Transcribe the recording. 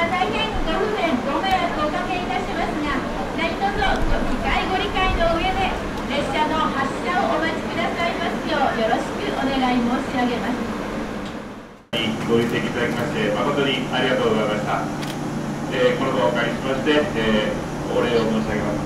は大変ご不便、ご迷惑をおかけいたしますが、何卒ご理解ご理解の上で列車の発車をお待ちくださいますようよろしくお願い申し上げます。 ご離席いただきまして誠にありがとうございました。この場をお借りしまして、お礼を申し上げます。